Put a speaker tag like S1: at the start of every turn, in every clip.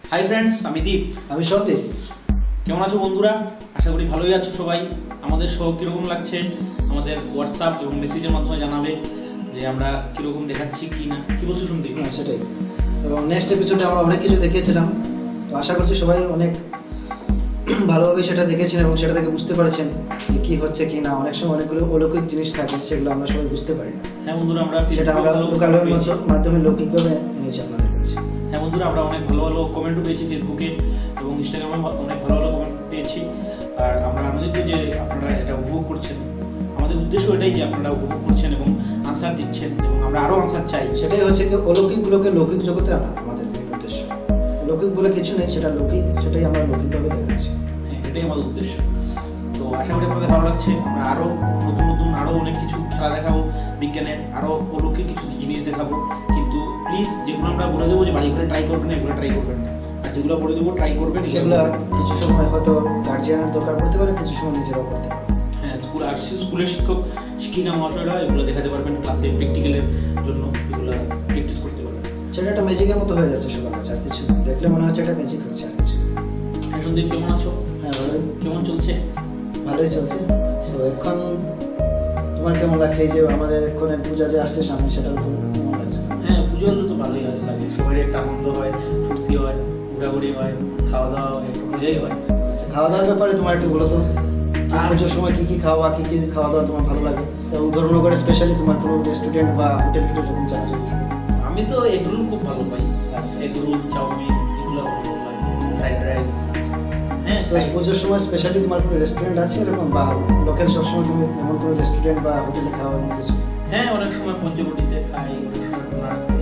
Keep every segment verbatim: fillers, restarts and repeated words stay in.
S1: Hi friends, আমি দীপ।
S2: আমি সন্দীপ।
S1: কেমন আছো বন্ধুরা? আশা করি ভালোই আছো সবাই। আমাদের শো কীরকম লাগছে আমাদের হোয়াটসঅ্যাপ এবং মেসেজের মাধ্যমে জানাবে যে আমরা কীরকম দেখাচ্ছি কি না। কি বলছো সন্দীপ?
S2: হ্যাঁ, সেটাই। এবং নেক্সট এপিসোডে আমরা অনেক কিছু দেখিয়েছিলাম, তো আশা করছি সবাই অনেক ভালোভাবে সেটা দেখেছেন এবং সেটা থেকে বুঝতে পারছেন যে কী হচ্ছে কি না। অনেক সময় অনেকগুলো অলৌকিক জিনিস থাকে, সেগুলো আমরা সবাই বুঝতে পারি না।
S1: হ্যাঁ বন্ধুরা, আমরা
S2: সেটা আমরা লোকালের মাধ্যমে লৌকিকভাবে এনেছি আপনাদের কাছে।
S1: হ্যাঁ বন্ধুরা, আমরা অনেক ভালো ভালো কমেন্টও পেয়েছি ফেসবুকে এবং ইনস্টাগ্রামে, অনেক ভালো ভালো কমেন্ট পেয়েছি। আর আমরা আনন্দিত যে আপনারা এটা উপভোগ করছেন। আমাদের উদ্দেশ্য এটাই যে আপনারা উপভোগ করছেন এবং আনসার দিচ্ছেন এবং আমরা আরও আনসার চাই।
S2: সেটাই হচ্ছে কি অলৌকিকগুলোকে লৌকিক জগতে আনা আমাদের উদ্দেশ্য। লৌকিক বলে কিছু নেই, সেটা লৌকিক, সেটাই আমরা লৌকিকভাবে দেখাচ্ছি।
S1: হ্যাঁ, এটাই আমাদের উদ্দেশ্য। তো আশা করি আপনাদের ভালো লাগছে। আমরা আরও নতুন নতুন আরও অনেক কিছু খেলা দেখাবো, বিজ্ঞানের আরও অলৌকিক কিছু জিনিস দেখাবো। কিন্তু প্লিজ যেগুলো আমরা বলে দেবো যে বাড়ি করে ট্রাই করবেন, এগুলো ট্রাই করবেন না। আর যেগুলো বলে দেবো ট্রাই করবেন,
S2: সেগুলো কিছু সময় হয়তো গার্জিয়ানের দরকার পড়তে পারে, কিছু সময় নিজেরাও করতে পারে।
S1: হ্যাঁ, স্কুল আর স্কুলের শিক্ষক শিক্ষিকা মহাশয়রা এগুলো দেখাতে পারবেন ক্লাসে, প্র্যাকটিক্যালের জন্য এগুলো প্র্যাকটিস করতে পারবেন।
S2: সেটা একটা ম্যাজিকের মতো হয়ে যাচ্ছে সবার কাছে, আর কিছু দেখলে মনে হচ্ছে একটা ম্যাজিক হচ্ছে, আর কিছু।
S1: হ্যাঁ সন্দীপ, কেমন আছো?
S2: হ্যাঁ ভালোই।
S1: কেমন চলছে?
S2: ভালোই চলছে। তো এখন তোমার কেমন লাগছে এই যে আমাদের এক্ষণের পূজা যে আসছে সামনে, সেটার উপর কেমন লাগছে?
S1: হ্যাঁ, পুজো হলে তো ভালোই লাগে, সবাই একটা আনন্দ হয়, ফুর্তি হয়, ঘোরাঘুরি হয়, খাওয়া দাওয়া হয়, একটু মজাই হয়।
S2: আচ্ছা, খাওয়া দাওয়ার ব্যাপারে তোমার একটু বলো তো, আর পুজোর সময় কী কী খাওয়া, কী কী খাওয়া দাওয়া তোমার ভালো লাগে? এবং ধর্মনগরে স্পেশালি তোমার কোনো রেস্টুরেন্ট বা হোটেল ফোটেল এরকম জানা যায়?
S1: আমি তো এগরোল খুব ভালো পাই। আচ্ছা, এগরোল, চাউমিন, এগুলো ভালো লাগে, ফ্রাইড রাইস। হ্যাঁ,
S2: তো পুজোর সময় স্পেশালি তোমার কোনো রেস্টুরেন্ট আছে এরকম, বা লোকাল সবসময় তুমি এমন কোনো রেস্টুরেন্ট বা হোটেলে খাওয়া এমন কিছু?
S1: হ্যাঁ, অনেক সময় পঞ্চবটিতে খাই, অনেক সময় নার্সারি।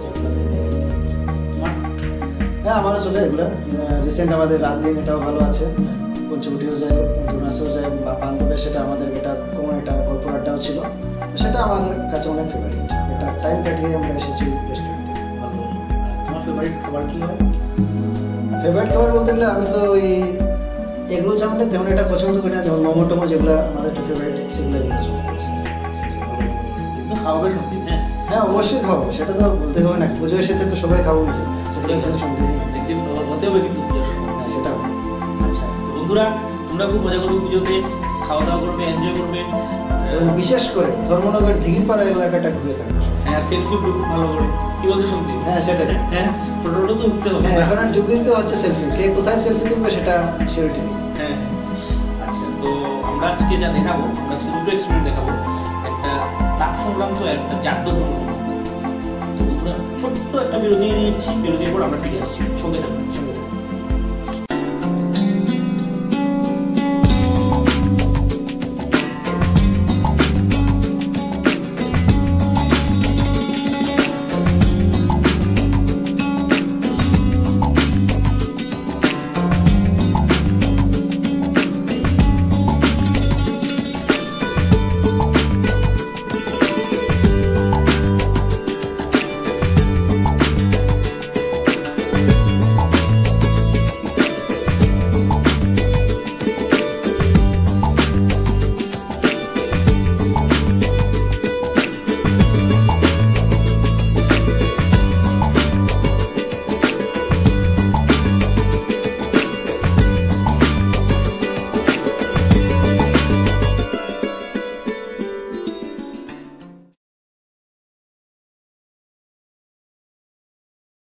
S1: তোমার?
S2: হ্যাঁ, আমারও চলে এগুলো। রিসেন্ট আমাদের রাত দিন এটাও ভালো আছে, পঞ্চবটিও যায়, ডোনাসও যায়, বা বান্ধবের সেটা আমাদের এটা কোনো একটা গল্প আড্ডাও ছিল, তো সেটা আমাদের কাছে অনেক ফেভারিট। এটা টাইম কাটিয়ে আমরা এসেছি রেস্টুরেন্টে।
S1: ভালো। তোমার ফেভারিট খাবার কি হয়?
S2: ফেভারিট খাবার বলতে গেলে আমি তো ওই এগুলো চাউমিনটা তেমন একটা পছন্দ করি না, যেমন মোমো টোমো যেগুলো আমার একটু ফেভারিট, সেগুলো পছন্দ করি।
S1: কিন্তু খাওয়াবে সত্যি? হ্যাঁ
S2: হ্যাঁ, অবশ্যই খাবো, সেটা তো বলতে হবে না। পুজো এসেছে তো সবাই খাবো নাকি, সেটা এখানে সঙ্গে
S1: একদিন হতে হবে কিন্তু পুজোর সময়।
S2: হ্যাঁ, সেটা হবে।
S1: আচ্ছা, তো বন্ধুরা তোমরা খুব মজা করবে পুজোতে, খাওয়া দাওয়া করবে, এনজয় করবে।
S2: এবং বিশেষ করে ধর্মনগর দিঘিরপাড়া এলাকাটা ঘুরে থাকবে।
S1: হ্যাঁ, আর সেলফি উঠবে খুব ভালো করে। কি বলছো সত্যি?
S2: হ্যাঁ, সেটাই।
S1: হ্যাঁ, ফটো ফটো তো উঠতে হবে।
S2: হ্যাঁ, এখন আর যুগই তো হচ্ছে সেলফি, কে কোথায় সেলফি তুলবে সেটা সিউরিটি নেই।
S1: হ্যাঁ, আচ্ছা, তো আমরা আজকে যা দেখাবো, আমরা আজকে দুটো এক্সপেরিমেন্ট দেখাবো, একটা তাপ সংক্রান্ত, একটা জাড্য ধর্ম সংক্রান্ত। তো বন্ধুরা ছোট্ট একটা বিরতি নিয়ে নিচ্ছি, বিরতির পর আমরা ফিরে আসছি, সঙ্গে থাকবেন।